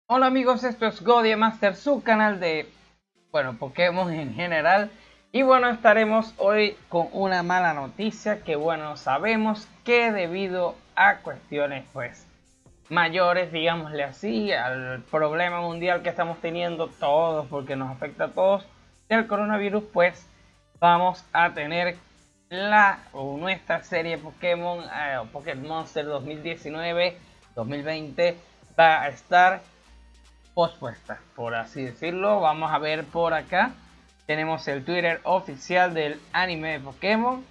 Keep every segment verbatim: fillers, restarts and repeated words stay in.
Hola amigos, esto es GoDieMaster, su canal de, bueno, Pokémon en general. Y bueno, estaremos hoy con una mala noticia que bueno, sabemos que debido a cuestiones pues mayores, digámosle así, al problema mundial que estamos teniendo todos, porque nos afecta a todos, del coronavirus, pues vamos a tener la o nuestra serie Pokémon, eh, Pokémon Monster dos mil diecinueve dos mil veinte va a estar pospuesta, por así decirlo. Vamos a ver por acá. Tenemos el Twitter oficial del anime de Pokémon.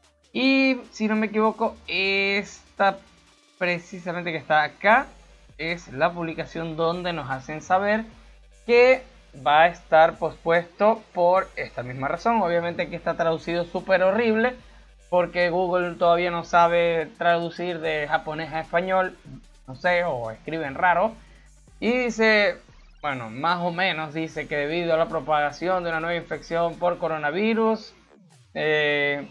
Y si no me equivoco, esta precisamente que está acá es la publicación donde nos hacen saber que va a estar pospuesto por esta misma razón. Obviamente aquí está traducido súper horrible porque Google todavía no sabe traducir de japonés a español, no sé, o escriben raro. Y dice, bueno, más o menos dice que debido a la propagación de una nueva infección por coronavirus, eh,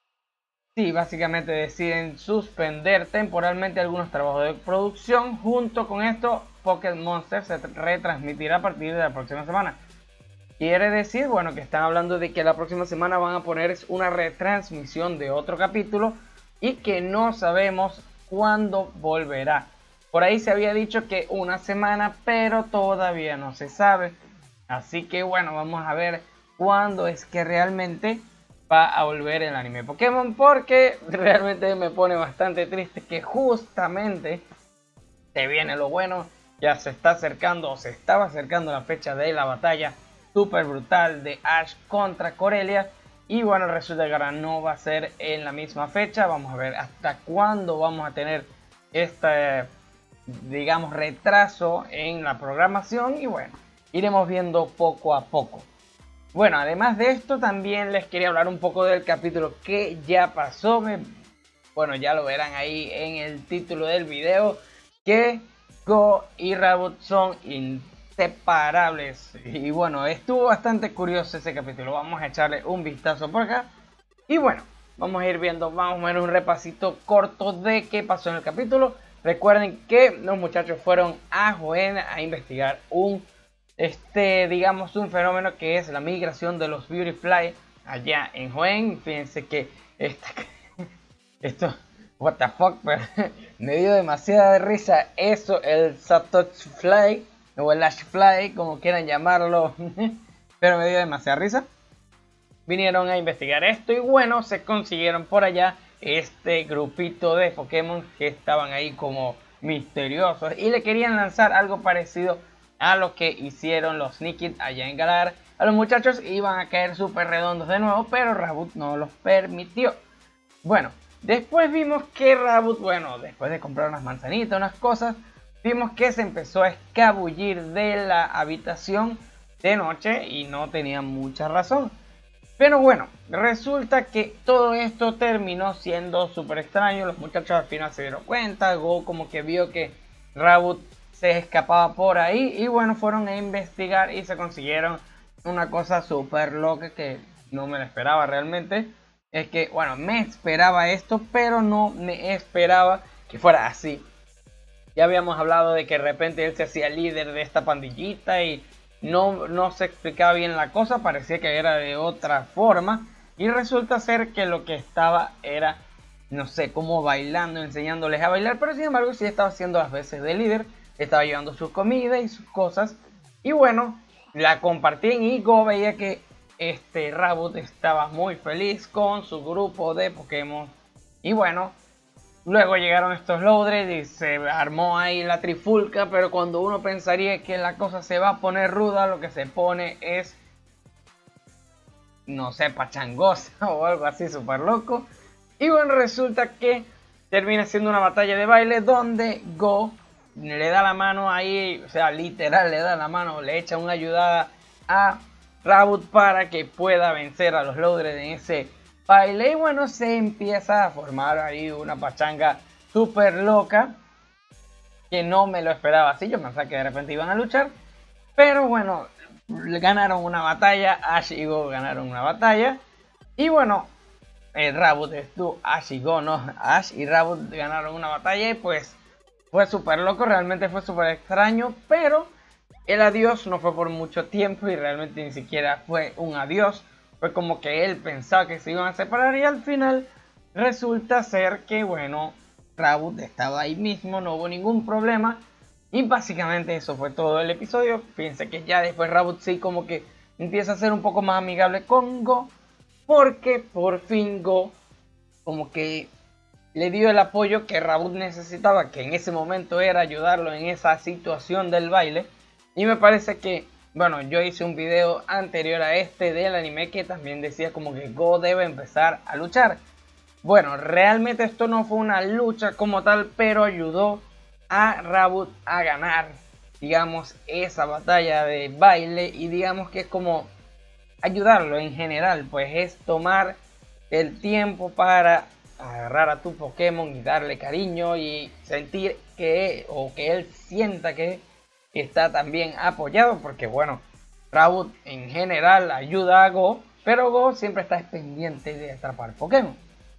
sí, básicamente deciden suspender temporalmente algunos trabajos de producción. Junto con esto, Pokémon Monster se retransmitirá a partir de la próxima semana. Quiere decir, bueno, que están hablando de que la próxima semana van a poner una retransmisión de otro capítulo y que no sabemos cuándo volverá. Por ahí se había dicho que una semana, pero todavía no se sabe. Así que bueno, vamos a ver cuándo es que realmente va a volver el anime Pokémon, porque realmente me pone bastante triste que justamente se viene lo bueno. Ya se está acercando o se estaba acercando la fecha de la batalla super brutal de Ash contra Corellia. Y bueno, resulta que ahora no va a ser en la misma fecha. Vamos a ver hasta cuándo vamos a tener este, digamos, retraso en la programación. Y bueno, iremos viendo poco a poco. Bueno, además de esto, también les quería hablar un poco del capítulo que ya pasó. Me, bueno, ya lo verán ahí en el título del video, que Go y Rabbit son inseparables. Y bueno, estuvo bastante curioso ese capítulo. Vamos a echarle un vistazo por acá. Y bueno, vamos a ir viendo más o menos un repasito corto de qué pasó en el capítulo. Recuerden que los muchachos fueron a Hoenn a investigar un, este, digamos, un fenómeno que es la migración de los Beautifly allá en Hoenn. Fíjense que esta, esto, what the fuck, pero me dio demasiada risa eso, el Satoshi Fly o el Ash Fly, como quieran llamarlo, pero me dio demasiada risa. Vinieron a investigar esto y bueno, se consiguieron por allá este grupito de Pokémon que estaban ahí como misteriosos y le querían lanzar algo parecido a lo que hicieron los Nickit allá en Galar. A los muchachos iban a caer súper redondos de nuevo, pero Rabbit no los permitió. Bueno, después vimos que Rabbit, bueno, después de comprar unas manzanitas, unas cosas, vimos que se empezó a escabullir de la habitación de noche y no tenía mucha razón. Pero bueno, resulta que todo esto terminó siendo súper extraño. Los muchachos al final se dieron cuenta. Go como que vio que Rabbit se escapaba por ahí. Y bueno, fueron a investigar y se consiguieron una cosa súper loca que no me lo esperaba realmente. Es que, bueno, me esperaba esto, pero no me esperaba que fuera así. Ya habíamos hablado de que de repente él se hacía líder de esta pandillita y no, no se explicaba bien la cosa, parecía que era de otra forma. Y resulta ser que lo que estaba era, no sé, como bailando, enseñándoles a bailar. Pero sin embargo sí estaba haciendo las veces de líder, estaba llevando sus comidas y sus cosas. Y bueno, la compartían y Go veía que este Rabbit estaba muy feliz con su grupo de Pokémon. Y bueno, luego llegaron estos Loudred y se armó ahí la trifulca, pero cuando uno pensaría que la cosa se va a poner ruda, lo que se pone es, no sé, pachangosa o algo así súper loco. Y bueno, resulta que termina siendo una batalla de baile donde Go le da la mano ahí, o sea, literal le da la mano, le echa una ayudada a Rabbit para que pueda vencer a los Loudred en ese baile. Y bueno, se empieza a formar ahí una pachanga súper loca que no me lo esperaba así. Yo pensaba que de repente iban a luchar, pero bueno, ganaron una batalla. Ash y Go ganaron una batalla. Y bueno, el Rabbit estuvo, Ash y Go, no, Ash y Rabbit ganaron una batalla y pues fue súper loco, realmente fue súper extraño, pero el adiós no fue por mucho tiempo y realmente ni siquiera fue un adiós. Fue como que él pensaba que se iban a separar y al final resulta ser que, bueno, Rabbit estaba ahí mismo, no hubo ningún problema. Y básicamente eso fue todo el episodio. Fíjense que ya después Rabbit sí como que empieza a ser un poco más amigable con Go, porque por fin Go como que le dio el apoyo que Rabbit necesitaba, que en ese momento era ayudarlo en esa situación del baile. Y me parece que, bueno, yo hice un video anterior a este del anime que también decía como que Go debe empezar a luchar. Bueno, realmente esto no fue una lucha como tal, pero ayudó a Rabbit a ganar, digamos, esa batalla de baile. Y digamos que es como ayudarlo en general, pues es tomar el tiempo para agarrar a tu Pokémon y darle cariño y sentir que, o que él sienta que está también apoyado, porque bueno, Rabbit en general ayuda a Go, pero Go siempre está pendiente de atrapar Pokémon.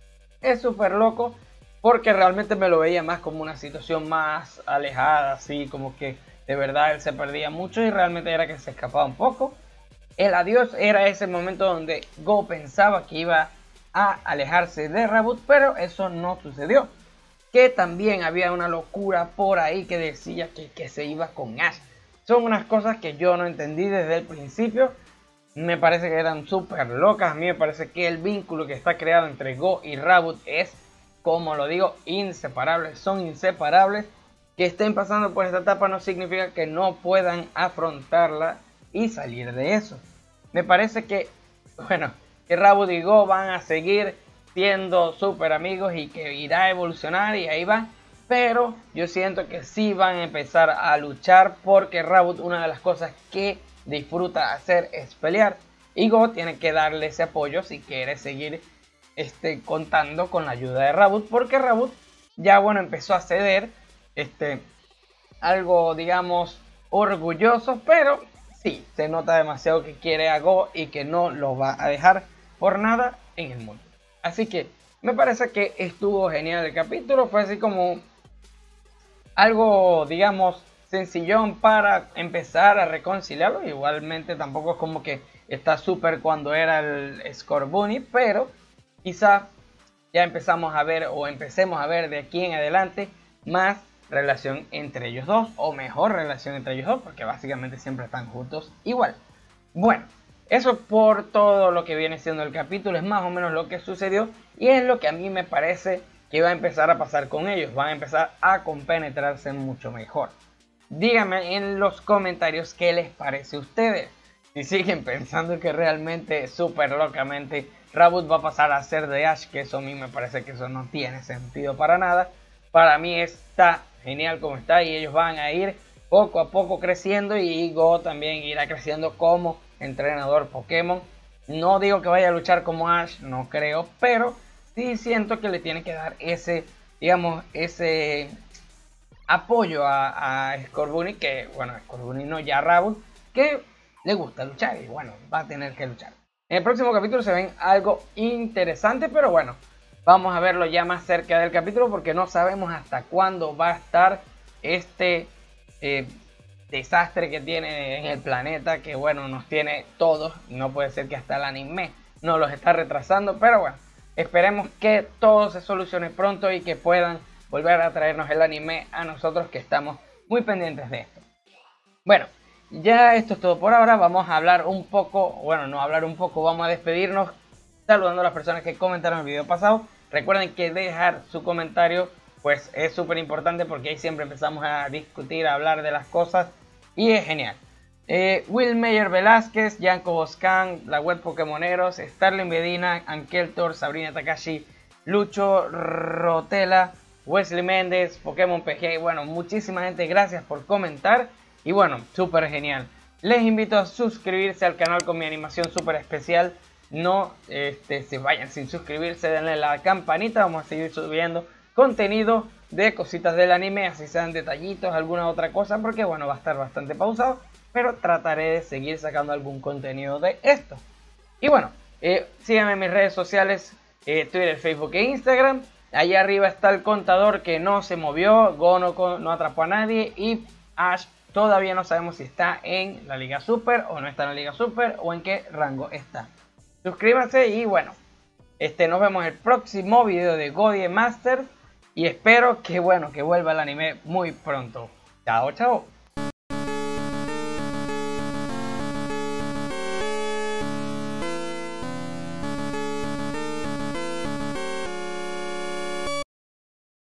Es súper loco porque realmente me lo veía más como una situación más alejada, así como que de verdad él se perdía mucho y realmente era que se escapaba un poco. El adiós era ese momento donde Go pensaba que iba a alejarse de Rabbit, pero eso no sucedió. Que también había una locura por ahí que decía que, que se iba con Ash. Son unas cosas que yo no entendí desde el principio. Me parece que eran súper locas. A mí me parece que el vínculo que está creado entre Go y Rabbit es, como lo digo, inseparable. Son inseparables. Que estén pasando por esta etapa no significa que no puedan afrontarla y salir de eso. Me parece que, bueno, que Rabbit y Go van a seguir siendo súper amigos y que irá a evolucionar y ahí van. Pero yo siento que sí van a empezar a luchar porque Rabbit, una de las cosas que disfruta hacer es pelear. Y Go tiene que darle ese apoyo si quiere seguir este, contando con la ayuda de Rabbit. Porque Rabbit ya, bueno, empezó a ceder, este, algo, digamos, orgulloso, pero sí, se nota demasiado que quiere a Go y que no lo va a dejar por nada en el mundo. Así que me parece que estuvo genial el capítulo. Fue así como algo, digamos, sencillón para empezar a reconciliarlo. Igualmente tampoco es como que está súper cuando era el Scorbunny, pero quizá ya empezamos a ver o empecemos a ver de aquí en adelante más relación entre ellos dos, o mejor relación entre ellos dos, porque básicamente siempre están juntos igual. Bueno, eso por todo lo que viene siendo el capítulo, es más o menos lo que sucedió y es lo que a mí me parece que va a empezar a pasar con ellos. Van a empezar a compenetrarse mucho mejor. Díganme en los comentarios qué les parece a ustedes. Si siguen pensando que realmente súper locamente Rabbit va a pasar a ser de Ash, que eso a mí me parece que eso no tiene sentido para nada. Para mí está genial como está y ellos van a ir poco a poco creciendo y Go también irá creciendo como entrenador Pokémon. No digo que vaya a luchar como Ash, no creo, pero sí siento que le tiene que dar ese, digamos, ese apoyo a, a Scorbunny, que bueno, Scorbunny no, ya Rabbit, que le gusta luchar y bueno, va a tener que luchar. En el próximo capítulo se ven algo interesante, pero bueno, vamos a verlo ya más cerca del capítulo porque no sabemos hasta cuándo va a estar este eh, desastre que tiene en el planeta, que bueno, nos tiene todos. No puede ser que hasta el anime nos los está retrasando, pero bueno, esperemos que todo se solucione pronto y que puedan volver a traernos el anime a nosotros, que estamos muy pendientes de esto. Bueno, ya esto es todo por ahora. Vamos a hablar un poco, bueno, no hablar un poco, vamos a despedirnos saludando a las personas que comentaron el video pasado. Recuerden que dejar su comentario pues es súper importante porque ahí siempre empezamos a discutir, a hablar de las cosas y es genial. eh, Will Meyer Velázquez, Yanko Boscan, La Web Pokémoneros, Starling Medina, Ankeltor, Sabrina Takashi, Lucho Rotela, Wesley Méndez, Pokémon P G. Bueno, muchísima gente, gracias por comentar y bueno, súper genial. Les invito a suscribirse al canal con mi animación súper especial. No este, se vayan sin suscribirse, denle la campanita. Vamos a seguir subiendo contenido de cositas del anime, así sean detallitos, alguna otra cosa, porque bueno, va a estar bastante pausado, pero trataré de seguir sacando algún contenido de esto. Y bueno, eh, síganme en mis redes sociales, eh, Twitter, Facebook e Instagram. Allá arriba está el contador que no se movió, Go no, no atrapó a nadie y Ash todavía no sabemos si está en la Liga Super o no está en la Liga Super o en qué rango está. Suscríbanse y bueno, este, nos vemos en el próximo video de Godie Master y espero que bueno, que vuelva el anime muy pronto. Chao, chao.